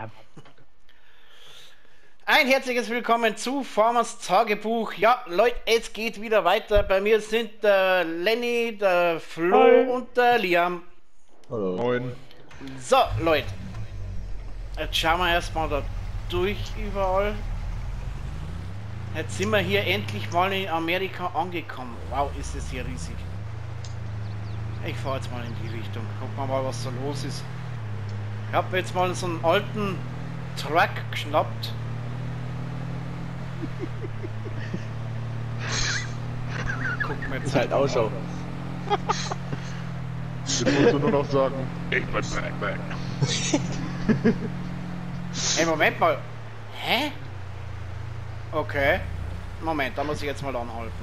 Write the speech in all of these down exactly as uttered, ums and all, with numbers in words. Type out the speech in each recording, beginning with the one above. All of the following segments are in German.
Ein herzliches Willkommen zu Farmers Tagebuch. Ja, Leute, es geht wieder weiter. Bei mir sind der Lenny, der Flo Hi. Und der Liam. Hallo. Moin. So, Leute. Jetzt schauen wir erstmal da durch überall. Jetzt sind wir hier endlich mal in Amerika angekommen. Wow, ist das hier riesig. Ich fahre jetzt mal in die Richtung. Gucken wir mal, was da los ist. Ich habe jetzt mal so einen alten Truck geschnappt. Guck mir jetzt halt Ausschau. Jetzt musst du nur noch sagen, ich bin Batman. Ey, Moment mal. Hä? Okay. Moment, da muss ich jetzt mal anhalten.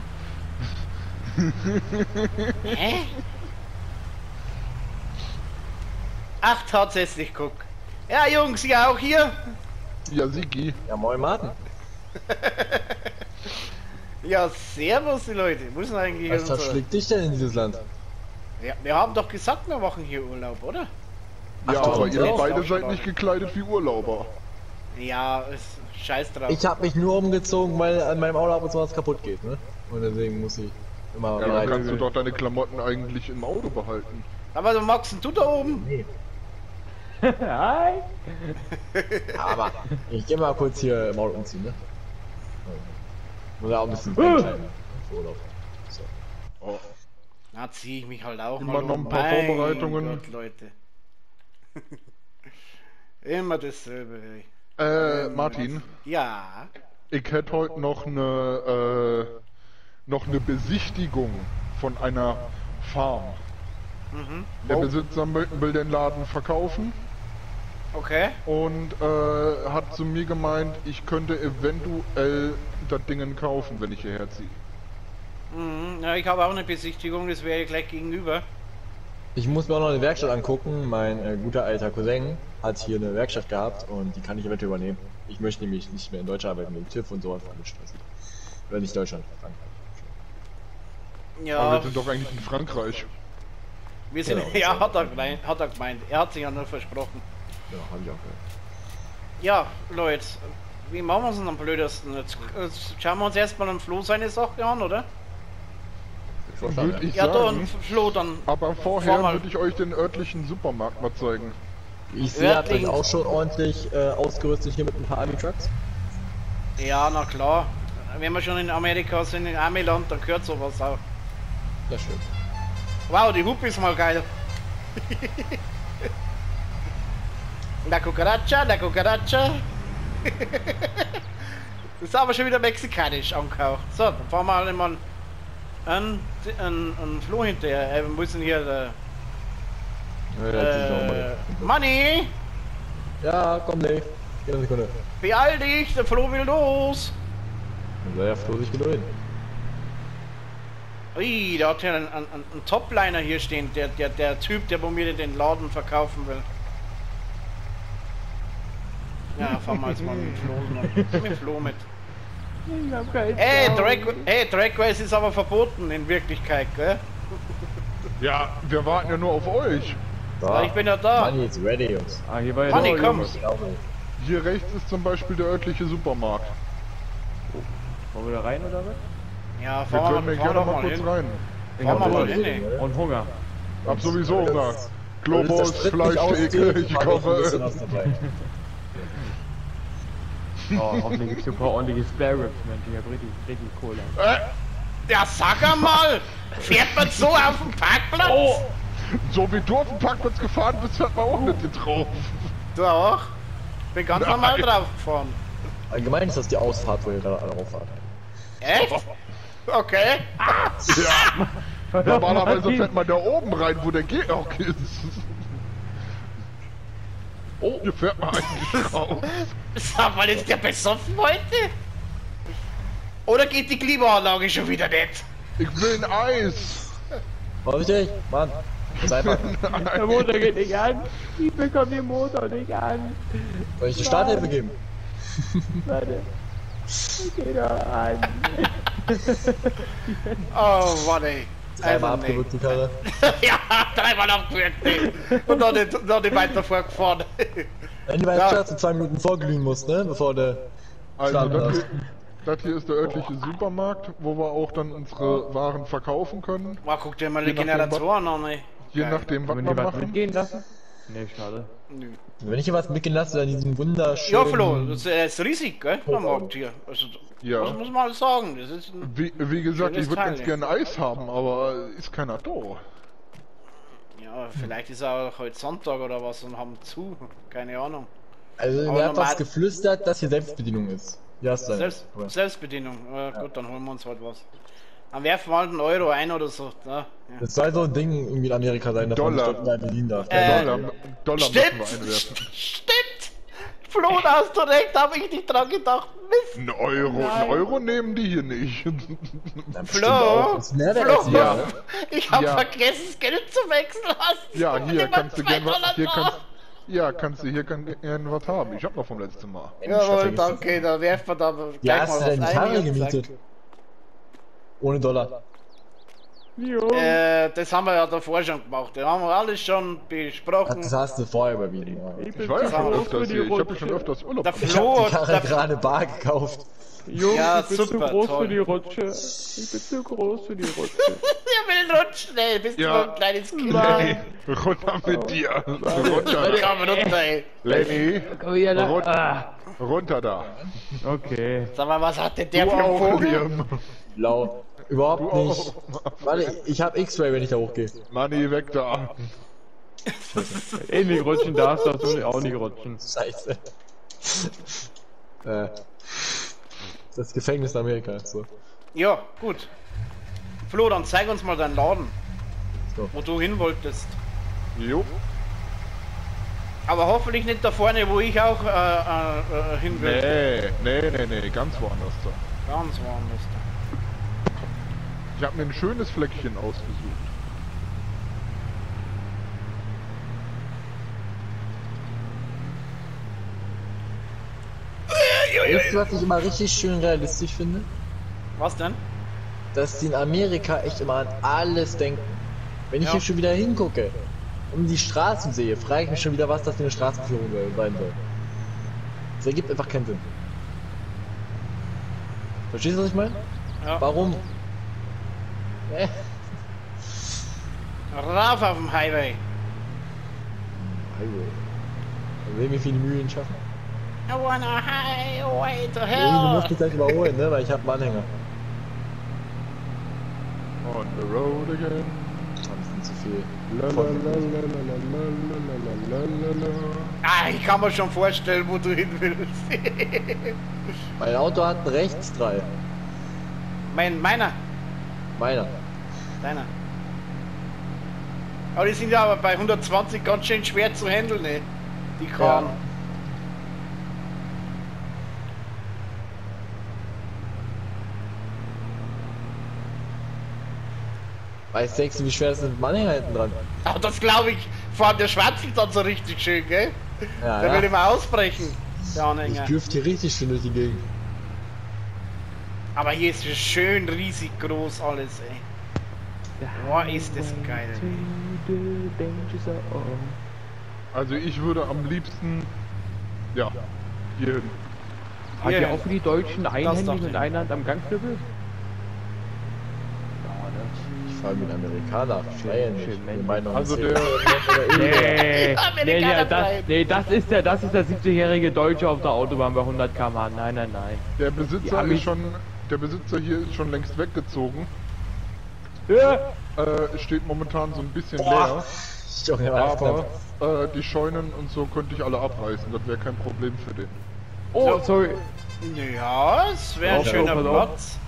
Hä? Ach, tatsächlich, guck. Ja, Jungs, ja auch hier. Ja, Sigi. Ja, moin, Martin. Ja, servus, die Leute. Wo ist denn eigentlich Was verschlägt dich denn in dieses Land? Ja, wir haben doch gesagt, wir machen hier Urlaub, oder? Ja, Ach, aber ihr auch. beide seid nicht gekleidet wie Urlauber. Ja, ist scheiß drauf. Ich habe mich nur umgezogen, weil an meinem Auto ab und zu was kaputt geht, ne? Und deswegen muss ich immer Ja, dann rein. kannst du doch deine Klamotten eigentlich im Auto behalten. Aber du magst du da oben? Nee. Hi! Aber ich geh mal kurz hier im Auto umziehen, ne? Muss ja auch ein bisschen kleiner. Urlaub. So. Oh. Na, zieh ich mich halt auch Immer mal noch um. ein paar Mein Vorbereitungen. Gott, Leute. Immer dasselbe, ey. Äh, Ähm, Martin. Ja. Ich hätte heute noch eine, äh, noch eine Besichtigung von einer Farm. Mhm. Der Oh, Besitzer mö- will den Laden verkaufen okay. und äh, hat zu mir gemeint, ich könnte eventuell das Dingen kaufen, wenn ich hierher ziehe. Mhm. Ja, ich habe auch eine Besichtigung, das wäre gleich gegenüber. Ich muss mir auch noch eine Werkstatt angucken. Mein äh, guter alter Cousin hat hier eine Werkstatt gehabt und die kann ich eventuell übernehmen. Ich möchte nämlich nicht mehr in Deutschland arbeiten, mit TÜV und so einfach mit Stress. Oder nicht Deutschland, Frankreich. Ja. Aber wir sind doch eigentlich in Frankreich. Wir sind, Genau. ja, hat er, gemeint, hat er gemeint. Er hat sich ja nur versprochen. Ja, hab ich auch gehört. Ja, Leute, wie machen wir es denn am blödesten? Jetzt, jetzt schauen wir uns erstmal am Flo seine Sache an, oder? Würde ich Ja, da sagen. und Flo dann. Aber Fahr vorher mal. würde ich euch den örtlichen Supermarkt mal zeigen. Ich sehe, hat euch Örtling- auch schon ordentlich äh, ausgerüstet hier mit ein paar Army-Trucks. Ja, na klar. Wenn wir schon in Amerika sind, in Amiland, dann gehört sowas auch. Das stimmt. Wow, die Hupe ist mal geil. La Cucaracha, la Cucaracha. Das ist aber schon wieder mexikanisch angehaucht. So, dann fahren wir alle mal einen, einen, einen Flo hinterher. Äh, Wir müssen hier. Ja, das ist auch Äh, mal- Money! Ja, komm, Dave. Geh eine Sekunde. Beeil dich, der Flo will los! Dann soll ja Flo sich gedulden. Ui, der hat ja einen, einen, einen Topliner hier stehen, der, der, der Typ, der bei mir den Laden verkaufen will. Ja, fahren wir jetzt mal mit Flo, mit dem Flo mit. Ich hab keinen Ey, Traum. Drag, hey, Drag Race ist aber verboten in Wirklichkeit, gell? Ja, wir warten ja nur auf euch. Ja, ich bin ja da. Money is ready, Jungs. Ah, hier war ja Money, noch komm. Jungs. Hier rechts ist zum Beispiel der örtliche Supermarkt. Wollen wir da rein oder was? Ja, Wir fahren können wir, ja fahren gerne doch mal mal kurz hin. rein. Fahren wir Ja, mal ja, hin, ja. ey. Und Hunger. Hab sowieso Weil Hunger. das- Globus, weil das der Sprit nicht Fleischtheke, ausgeht, ich war noch ein bisschen kaufe. was dabei. Oh, hoffentlich gibt's hier ein paar ordentliche Spare Ribs, Mensch. Ich hab richtig, richtig Kohle. Äh, Ja, sag einmal! Fährt man so auf dem Parkplatz? oh! So wie du auf dem Parkplatz gefahren bist, hört man auch nicht hier drauf. Du auch? Bin ganz Nein. normal drauf gefahren. Allgemein ist das die Ausfahrt, wo ihr gerade alle rauffahrt. Echt? Okay. Ja, normalerweise fährt man da oben rein, wo der Gehrock ist. Oh, hier fährt man eigentlich raus. Sag mal, ist der besoffen heute? Oder geht die Klimaanlage schon wieder nicht? Ich will ein Eis. Vorsichtig, Mann. Das ist einfach. Der Motor geht nicht an. Ich bekomme den Motor nicht an. Soll ich die Starthilfe geben? Warte. Geh doch an. Oh, Mann, ey. Dreimal Also, nee. abgewürgt die Karre. Ja, dreimal abgewürgt, ey. Und noch nicht, noch nicht weiter vorgefahren. Wenn du weißt, dass du zwei Minuten vorglühen musst, ne? Bevor der Also Start das hast. hier, das hier ist der örtliche Supermarkt, wo wir auch dann unsere Waren verkaufen können. Wow, guck dir mal die Je nachdem, Generatoren an, ey. Je Geil. nachdem, was Können wir wir die was machen. mitgehen lassen? Ne, schade. Nö. Wenn ich hier was mitgehen lasse, dann diesen wunderschönen... Ja, Flo, das ist riesig, gell? Der Markt hier. Also, Ja. das muss man alles sagen. Das ist ein Wie, wie gesagt, Schönes ich würde Teil, ganz ja. gerne Eis haben, aber ist keiner da. Ja, vielleicht ist auch heute Sonntag oder was und haben zu. Keine Ahnung. Also Aber mir hat normal- was geflüstert, dass hier Selbstbedienung ist. Ja, ist dann. Selbst, Selbstbedienung. Ja, gut, dann holen wir uns halt was. Dann werfen wir halt einen Euro ein oder so. Ja, ja. Das soll so ein Ding irgendwie in Amerika sein, dass man sich Dollar. dort überall bedienen darf. Äh, Dollar, Dollar Stimmt! müssen wir einwerfen. Stimmt! Flo, da hast du recht, habe ich nicht dran gedacht. Mist! Ein Euro, ein Euro nehmen die hier nicht. Dann bestimmt Flo! auch. Das ist Mehrwert Flo! als ja. Ich habe Ja. vergessen, das Geld zu wechseln. Hast Ja, du hier immer kannst du zwei gern was, Dollar hier da? kannst, ja, kannst du hier gern, gern was haben. Ich hab noch vom letzten Mal. Jawohl, danke, da werfen wir da gleich Ja, mal hast du was deine ein. Gitarre wie gemietet? gesagt. Ohne Dollar. Jo. Äh, das haben wir ja davor schon gemacht. Das haben wir alles schon besprochen. Das hast du vorher überwiesen. Ja. Ich Ich bin war ja zu schon groß öfters für die hier. Ich hab ja Rutsche. schon öfters Urlaub Der gemacht. Ich hab Flo, die Karre der, gerade bar gekauft. Junge, Ja, ich bin super, zu groß toll. für die Rutsche. Ich bin zu groß für die Rutsche. der will rutschen, ey. Bist Ja. du so ein kleines Kind? Lenny, runter mit dir. Runter. Komm runter, ey. Lenny, Komm wieder da. runter, Ah, runter da. okay. Sag mal, was hat denn der Du für einen auch, Vogel? Liam. Blau. Überhaupt Du nicht. Warte, ich hab X-Ray, wenn ich da hochgehe. Manni, weg da. Eh nicht rutschen darfst, darfst du auch nicht rutschen. Scheiße. äh. Das Gefängnis in Amerika. So. Ja, gut. Flo, dann zeig uns mal deinen Laden, So. wo du hin wolltest. Jo. Aber hoffentlich nicht da vorne, wo ich auch äh, äh, äh, hin will. Nee, nee, nee, nee, ganz woanders da. Ganz woanders. Ich habe mir ein schönes Fleckchen ausgesucht. Weißt du, was ich immer richtig schön realistisch finde? Was denn? Dass die in Amerika echt immer an alles denken. Wenn ich Ja. hier schon wieder hingucke, um die Straßen sehe, frage ich mich schon wieder, was das für eine Straßenführung soll- sein soll. Das ergibt einfach keinen Sinn. Verstehst du, was ich meine? Ja. Warum? Äh, Rauf auf dem Highway. Highway. Dann sehen, wie viele Mühlen schaffen. I wanna highway to Du hell. musst mich gleich überholen, ne? Weil ich habe einen Anhänger. On the road again. Das ist zu viel. La, la, la, la, la, la, la, la, la, la. Ah, ich kann mir schon vorstellen, wo du hin willst. Mein Auto hat einen Rechtsdrall. mein, meiner. Meiner. Deiner. Aber die sind ja aber bei hundertzwanzig ganz schön schwer zu handeln, ne? Die Kran. Ja. Weißt du, wie schwer ist das mit dem Anhänger hinten dran? Aber das glaube ich, vor allem der schwarzelt dann so richtig schön, gell? Ja, Der will ja. immer ausbrechen, der Ich Anhänger. dürfte hier richtig schön durch die Gegend. Aber hier ist es schön riesig groß alles, ey. Boah, ist das geil. Also ich würde am liebsten, ja, hier hin. Hat Hier. ihr auch für die Deutschen einhändig dachte und ich. eine Hand am Gangknüppel? Ich fahre mit Amerikaner. Schwein nicht. schön, Wir meinen doch Also nicht. der, Nee, nee, Amerikaner ja, das, bleiben. nee, das ist der, das ist der siebzigjährige Deutsche auf der Autobahn bei hundert Kilometer pro Stunde. Nein, nein, nein. der Die Besitzer haben mich- ist schon, der Besitzer hier ist schon längst weggezogen. Ja. Äh, steht momentan so ein bisschen Boah. Junge, leer. war das Aber knapp. äh, die Scheunen und so könnte ich alle abreißen. Das wäre kein Problem für den. Oh, sorry. Ja, es wäre ein Pass auf, schöner pass auf. Platz.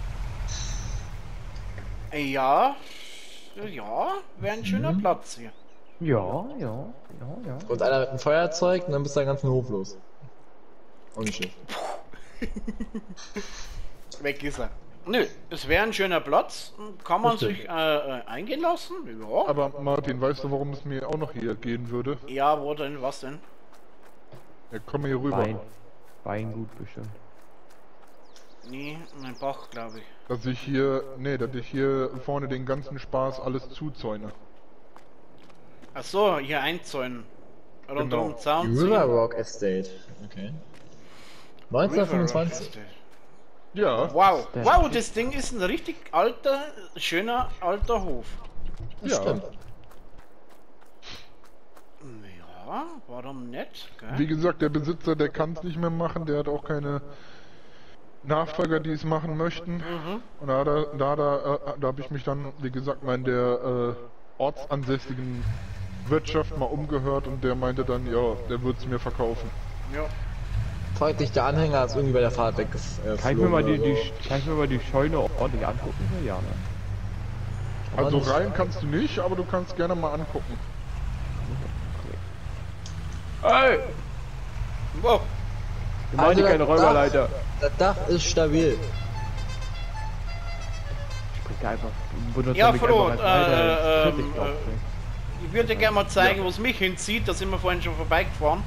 Ja, ja, wäre ein schöner Platz hier. Ja, ja, ja, ja. Und einer mit einem Feuerzeug und dann bist du den ganzen Hof los. Und nicht schlecht. Weg ist er. Nö, es wäre ein schöner Platz. Kann man Richtig. sich äh, äh, eingehen lassen? Ja. Aber Martin, weißt du, warum es mir auch noch hier gehen würde? Ja, wo denn? Was denn? Ja, komm hier rüber. Wein. Weingut bestimmt. Nee, mein Bach, glaube ich. Dass ich hier, nee, dass ich hier vorne den ganzen Spaß alles zuzäune. Ach so, hier einzäunen. Äh, Rundum Genau. Zaun River ziehen. Rock Estate. Okay. neunzehnhundertfünfundzwanzig. Ja, Wow, Der- wow, das Ding ist ein richtig alter, schöner alter Hof. Das Ja. stimmt. Ja, warum nicht? wie Gell? gesagt, der Besitzer, der kann es nicht mehr machen, der hat auch keine Nachfolger, die es machen möchten. Mhm. Und da, hat er- da, da, äh, da habe ich mich dann, wie gesagt, mal in der äh, ortsansässigen Wirtschaft mal umgehört und der meinte dann, ja, der wird es mir verkaufen. Ja. Freut sich der Anhänger, ist irgendwie bei der Fahrt weggeflogen. Kann ich mir mal die, oder die, so. kann ich mir mal die Scheune ordentlich angucken? Ja, ne? Aber Also nicht- rein kannst du nicht, aber du kannst gerne mal angucken. Ey! Wow. Wir machen hier Also, keine das Dach- Räuberleiter. Das Dach ist stabil. Springt einfach. benutzt Ja, er mich Flo, einfach als Leiter, äh, als ähm, Kritik drauf, äh, ne? Ich würde dir gerne mal zeigen, wo es mich hinzieht. Da sind wir vorhin schon vorbeigefahren.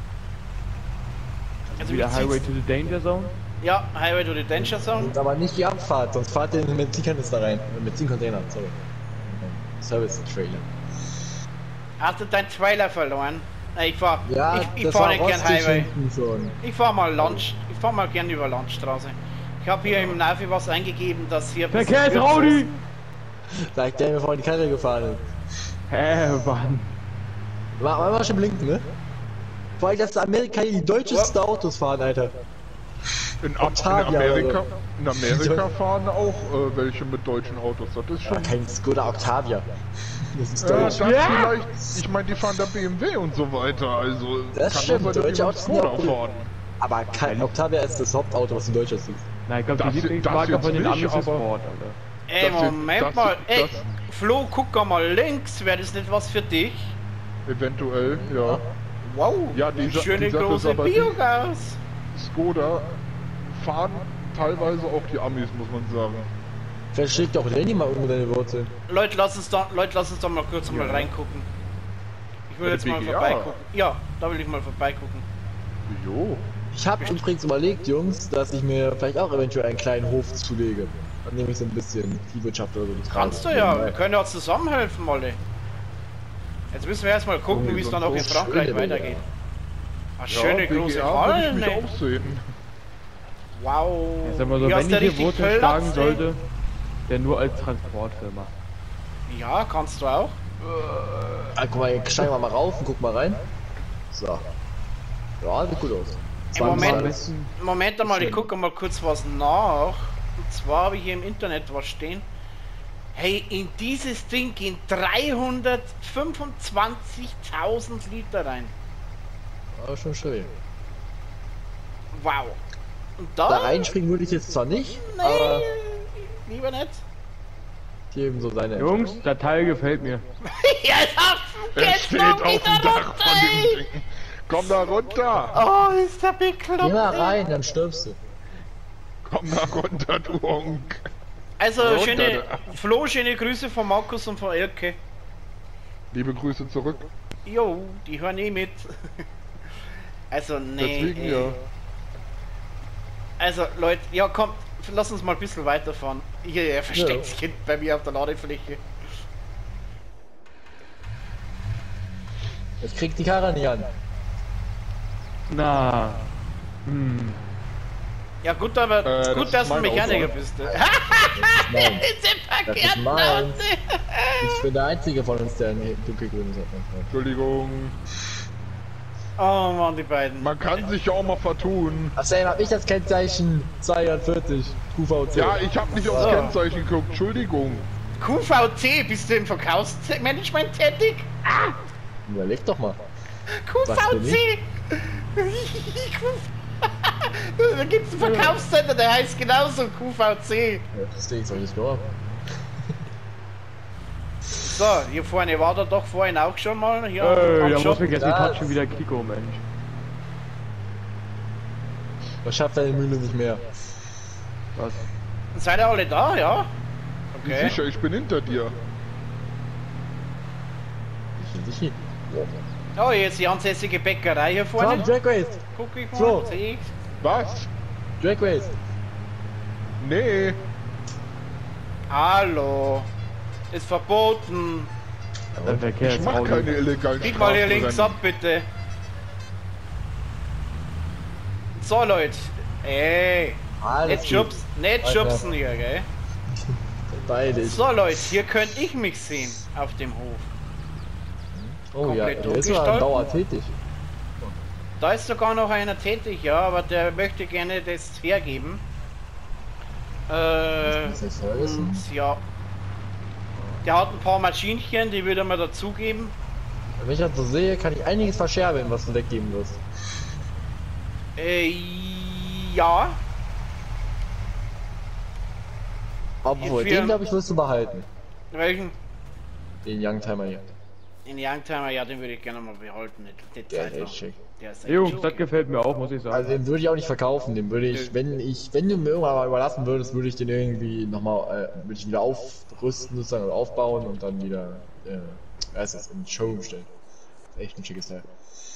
Also Wieder mich Highway zieht's- to the Danger Zone. Ja, Highway to the Danger Zone. Und aber nicht die Abfahrt, sonst fahrt ihr in den Benzinkanister rein. Äh, Benzincontainer, sorry. Service Trailer. Hast du dein Trailer verloren? Nein, ich fahr, Ja, ich, ich das fahr war nicht gern rostig Highway. hinten schon. Ich fahr mal Land, ich fahr mal gern über Landstraße. Ich habe hier im Navi was eingegeben, dass hier... ein bisschen kürzer Verkehrsraudi! ist. Sagt der, mir vorhin die Karre gefahren ist. Hä, Mann. War war mal schon blinken, ne? Vor allem, dass in Amerika hier die deutschesten Autos fahren, Alter. In, Ab in Octavia Amerika, oder in Amerika fahren auch äh, welche mit deutschen Autos. Das ist Ja, schon. kein Skoda Octavia. Das ist Ja, deutsch. das Ja. vielleicht. Ich meine, die fahren da B M W und so weiter. Also Das kann stimmt, doch sein, dass die deutsche mit Autos sind ja Skoda auch cool. fahren. Aber kein Octavia ist das Hauptauto, was in Deutschland ist. Na, ich glaube, Das- die das Lieblingsmarke jetzt von den nicht, Amis ist aber- Ford, Alter. Ey, Das jetzt- Moment das- mal. Ey, das- Flo, guck mal links. Wäre das nicht was für dich? Eventuell, ja. Wow, Ja, die Sa- schöne die Sache ist große aber die- Biogas. Skoda fahren teilweise auch die Amis, muss man sagen. Vielleicht schlägt auch Lenny mal irgendwo deine Wurzeln. Leute, lass uns da, Leute, lass uns da mal kurz mal reingucken. Ich will Bei jetzt der mal B G A. vorbeigucken. Ja, da will ich mal vorbeigucken. Jo. Ich habe übrigens überlegt, Jungs, dass ich mir vielleicht auch eventuell einen kleinen Hof zulege. Dann nehme ich so ein bisschen Viehwirtschaft oder so. die Kannst du Treibe. ja, wir können ja zusammenhelfen, Molle. Jetzt müssen wir erstmal gucken, Oh, wie es so dann auch in so Frankreich schöne weitergeht. Ah, Ja, schöne B G A große würde ich Hallen. mich ey. auch sehen. Wow. Ich sag mal so, Hier wenn hast ich du hier richtig Wurzeln Platz, schlagen ey. sollte, der nur als Transportfirma. Ja, kannst du auch. Ah, guck mal, steigen wir mal rauf und guck mal rein. So. Ja, sieht gut aus. Im Moment, alles- Moment einmal, ich Schön. gucke mal kurz was nach. Und zwar habe ich hier im Internet was stehen. Hey, in dieses Ding gehen dreihundertfünfundzwanzigtausend Liter rein. Aber schon schön. Wow. Und da? Da reinspringen würde ich jetzt zwar nicht, Nee, aber lieber nicht. hier eben so seine. Jungs, der Teil gefällt mir. Ja, Er jetzt steht noch auf wieder dem Dach runter, von dem ey. Ding. Komm da runter! Oh, ist der bekloppt. Geh mal ey. rein, dann stirbst du. Komm da runter, du Honk! Also, Runter schöne, da. Flo, schöne Grüße von Markus und von Elke. Liebe Grüße zurück. Jo, die hören eh mit. Also, nee. Deswegen ey. ja. Also, Leute, ja, komm, lass uns mal ein bisschen weiterfahren. Hier, er versteckt Ja. sich hinten bei mir auf der Ladefläche. Ich krieg die Karre nicht an. Na. Hm. Ja, gut, aber Äh, gut, das dass ist du mein Mechaniker Auto. bist. Ne? Nein, Ist der das ist verkehrt meins. Ich bin der einzige von uns, der ein dunkelgrünes hat. Entschuldigung. Oh Mann, die beiden. Man kann sich ja auch mal vertun. Ach, Sam, hab ich das Kennzeichen zweiundvierzig Q V C? Ja, ich habe nicht aufs So. Kennzeichen geguckt. Entschuldigung. Q V C, bist du im Verkaufsmanagement tätig? Überleg doch mal. Q V C! Da gibt es einen Verkaufscenter, der heißt genauso Q V C. Ja, deswegen soll ich nur. So, hier vorne war der doch vorhin auch schon mal. Hier Äh, am da Shop. muss mich jetzt die Das- Touch schon wieder Kiko, Mensch. Man schafft deine Mühle nicht mehr. Was? Seid ihr alle da, ja? Wie Okay. sicher, ich bin hinter dir. Ich will dich nicht. Oh, jetzt die ansässige Bäckerei hier Komm, vorne. Drag Race! Guck ich mal, Flo. seh ich. Was? Drag Race! Nee. Hallo. Ist verboten. Der Verkehr Ich ist mach auch keine illegalen Bieg mal hier links Straßenrennen. ab, bitte. So, Leute. Ey. Alles Nicht schubsen, nicht Alter. schubsen hier, gell? Beide. So, Leute, hier könnt ich mich sehen. Auf dem Hof. Oh ja, komplett der ist ja umgestalten. dauernd tätig. Da ist sogar noch einer tätig, ja, aber der möchte gerne das hergeben. Äh, Das ist ja alles. und ja. Der hat ein paar Maschinchen, die würde man dazugeben. Wenn ich das so sehe, kann ich einiges verscherbeln, was du weggeben wirst. Äh, ja. Obwohl, Jetzt wir- den glaube ich wirst du behalten. Welchen? Den Youngtimer hier. Den Youngtimer, ja, den würde ich gerne mal behalten. Nicht, nicht Der Zeit ist lang. echt schick. Der ist Jo, echt das okay. gefällt mir auch, muss ich sagen. Also den würde ich auch nicht verkaufen, den würde ich, wenn ich, wenn du mir irgendwann mal überlassen würdest, würde ich den irgendwie nochmal, äh, würde ich wieder aufrüsten sozusagen oder aufbauen und dann wieder, äh, wer ist das, in den Showroom stellen. Das ist echt ein schickes Teil.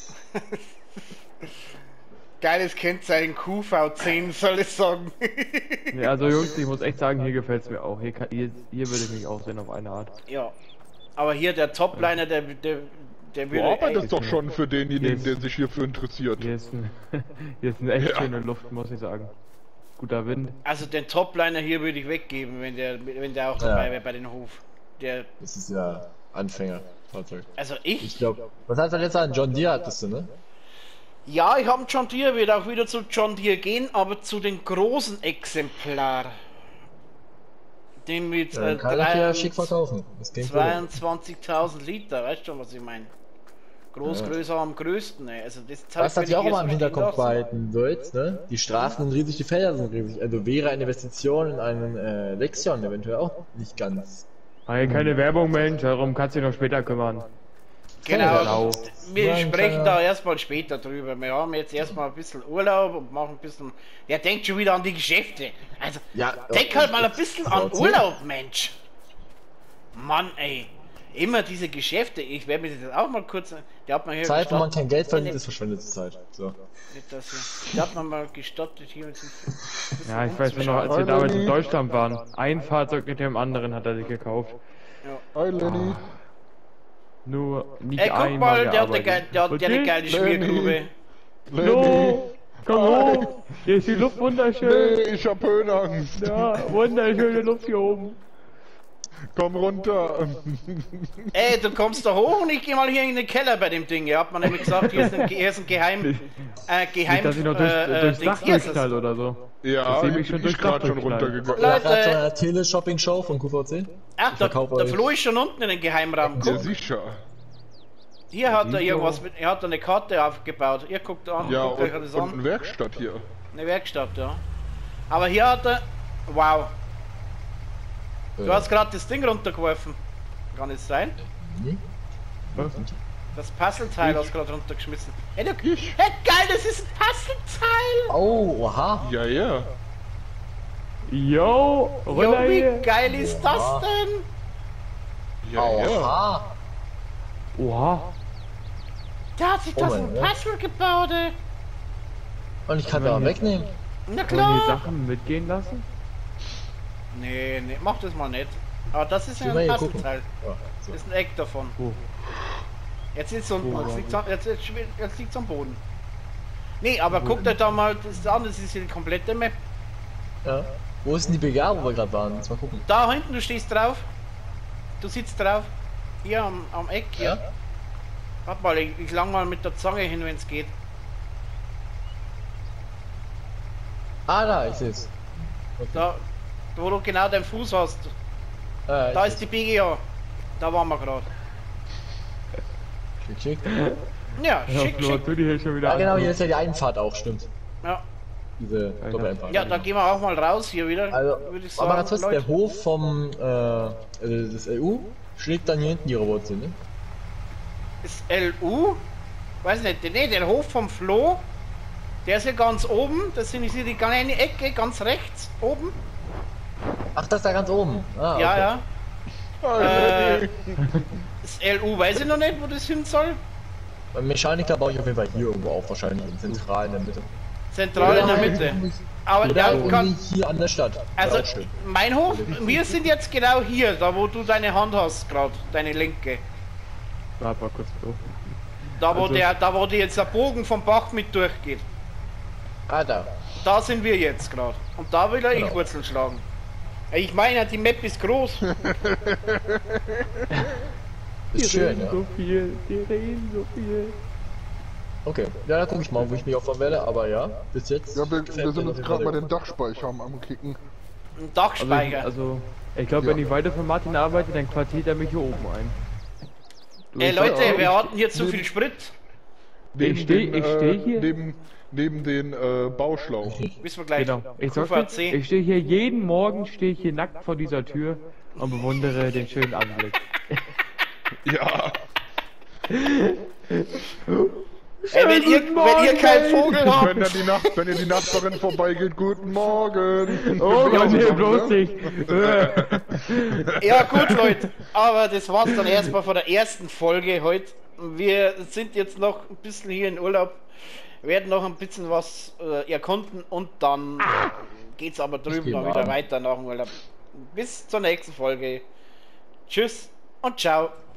Geiles Kennzeichen Q V zehn, soll ich sagen. Nee, also Jungs, ich muss echt sagen, hier gefällt es mir auch. Hier, kann, hier, hier würde ich mich auch sehen auf eine Art. Ja. Aber hier der Topliner, der, der, der Du würde arbeitest echt, doch schon für denjenigen, Yes. der sich hierfür interessiert. Hier ist, ein, hier ist eine echt Ja. schöne Luft, muss ich sagen. Guter Wind. also den Topliner hier würde ich weggeben, wenn der, wenn der auch Ja. dabei wäre bei den Hof. Der, Das ist ja Anfängerfahrzeug. also ich, Ich glaube, was heißt das jetzt an? John Deere hattest du, ne? ja, ich habe einen John Deere, wird auch wieder zu John Deere gehen, aber zu den großen Exemplar. Den mit Ja, dann äh, kann ich ja schick verkaufen. Das ist kein Problem. zweiundzwanzigtausend Liter, weißt du, was ich meine? Groß, Ja. größer am größten, ey. Also das Zeug Was will natürlich auch ich immer jetzt im mal Hinterkopf stehen lassen. behalten sollt, ne? Die Straßen sind riesig, die Felder sind riesig. Also wäre eine Investition in einen äh, Lexion eventuell auch nicht ganz. Mach hier keine Werbung, Mensch, darum kannst du dich noch später kümmern. Genau, Genau. wir Ja, ein sprechen kleiner- da erstmal später drüber. Wir haben jetzt erstmal ein bisschen Urlaub und machen ein bisschen. Der denkt schon wieder an die Geschäfte. Also, Ja, denk ja, halt mal ein bisschen an ja. Urlaub, Mensch. Mann, ey. Immer diese Geschäfte. Ich werde mir das jetzt auch mal kurz. Der hat mir hier Zeit, wo man gestattet- kein Geld verdient, ist verschwendete Zeit. So. Nicht, dass ich- Der hat mir mal gestattet, hier mit sich ein bisschen Ja, ich weiß nur noch, als wir damals in Deutschland waren. Ein Fahrzeug mit dem anderen hat er sich gekauft. Hi Lenny. Nur nicht Ey, guck einmal mal, der hat, eine, gearbeitet. geil- der hat Und eine jetzt? geile Lenny. Schmiergrube. Lenny. No, komm hoch! Hier ist die Luft wunderschön. Nee, ich hab Höhenangst. Ja, wunderschöne Luft hier oben. Komm runter. Ey, du kommst da hoch und ich geh mal hier in den Keller bei dem Ding. Er hat mir nämlich gesagt, hier ist ein, hier ist ein Geheim. Äh, Geheim. Nicht, dass ich noch durch, äh, äh, durchs Dings. Dach Hier ist es. durchknall oder so. Ja, Ich seh ich mich schon bin durchs gerade Dach schon durchknallen. runtergegangen. Leute. Ja, gerade so eine Tele-Shopping-Show von Q V C. Ach, der, verkaufe der euch. Flo ist schon unten in den Geheimraum. Ja, Guck, sicher. hier hat er Wieso? irgendwas mit. Er hat eine Karte aufgebaut. Ihr guckt an, Ja, guckt euch und, das und an. eine Werkstatt hier. Eine Werkstatt, ja. Aber hier hat er. Wow. Du hast gerade das Ding runtergeworfen. Kann es sein? Nee. Was? Das Puzzleteil hast du gerade runtergeschmissen. Hey, du, Ich? hey, geil, das ist ein Puzzleteil! Oh, oha. Ja, ja. Yo, Jo, runter wie hier. geil ist das Boah. denn? Ja, ja. Oha. Oha. Der hat sich Oh das mein ein Gott. Puzzle gebaut, ey. Und ich kann da Wenn auch wir- wegnehmen. Na Kann man die klar. Sachen mitgehen lassen? Nee, nee, mach das mal nicht. Aber das ist ja Geh mal ein hier gucken. Puzzleteil. Ja, so. Das ist ein Eck davon. Wo? Jetzt ist es unten, Wo jetzt war liegt's am, jetzt, jetzt, schwi- jetzt liegt's am Boden. Nee, aber guckt euch da mal das an, das ist hier die komplette Map. Ja. Wo ist denn die B G A, wo wir gerade waren? Jetzt mal gucken. Da hinten, du stehst drauf. Du sitzt drauf. Hier am, am Eck, hier. Ja. Warte mal, ich, ich lang mal mit der Zange hin, wenn es geht. Ah, da, ich seh's. Da, wo du genau deinen Fuß hast. Äh, Da ist die B G A. Da waren wir gerade. Schick, schick. Ja, Ja, schick, Flo, schick. tu die hier schon wieder Ja, genau, an. hier ist ja die Einfahrt auch, stimmt. Ja. Diese Ja, Doppeleinfahrt. ja, da gehen wir auch mal raus hier wieder. Also, würde ich aber sagen. ganz kurz, Leute. der Hof vom, äh, also des L U schlägt dann hier hinten ihre Wurzeln, ne? Ist L U? Weiß nicht, nee, der Hof vom Flo, der ist ja ganz oben, das sind hier die kleine Ecke, ganz rechts oben. Ach, das ist da ganz oben. Ah, Ja, okay. ja. Hi, Äh, Lenny. Das L U weiß ich noch nicht, wo das hin soll. Beim Mechaniker baue ich auf jeden Fall hier irgendwo auf, wahrscheinlich in zentral in der Mitte. Zentral in der Oder Mitte. irgendwie- Aber Oder der irgendwie kann. hier an der Stadt. Wäre Also, auch schön. mein Hof, wir sind jetzt genau hier, da wo du deine Hand hast, gerade, deine linke. War aber kurz so. Da wo Also- der, da wo der jetzt der Bogen vom Bach mit durchgeht. Ah, da. Da sind wir jetzt gerade. Und da will er Genau. ich Wurzeln schlagen. Ich meine, die Map ist groß. Die Ist schön, reden ja. so viel, die reden so viel. Okay, ja, da guck ich mal, wo ich mich auffahren werde, aber ja, bis jetzt. Ja, wir, gefällt wir sind mir uns das gerade bei sehr den Dachspeicher am, am Kicken. Ein Also, ich, Dachspeicher. also, ich glaube, Ja. wenn ich weiter für Martin arbeite, dann quartiert er mich hier oben ein. Du, Ey ich Leute, sag, wir ich- hatten hier zu neben- viel Sprit. neben Ich steh- den, ich äh, steh hier. Neben, neben den äh, Bauschlauch. Wissen wir gleich. Genau. Ich Q sag V dir, C. ich stehe hier jeden Morgen, stehe ich hier nackt vor dieser Tür und bewundere den schönen Anblick. Ja. Ey, wenn ihr, wenn ihr keinen Vogel Wenn, habt. da die Nacht, wenn ihr die Nachbarin vorbeigeht, guten Morgen. Oh Ja, Gott, nee, so, bloß ne? nicht. Ja gut Leute, aber das war's dann erstmal von der ersten Folge heute. Wir sind jetzt noch ein bisschen hier in Urlaub, werden noch ein bisschen was äh, erkunden und dann geht's aber drüben geh dann mal wieder an. weiter nach dem Urlaub. Bis zur nächsten Folge. Tschüss und ciao.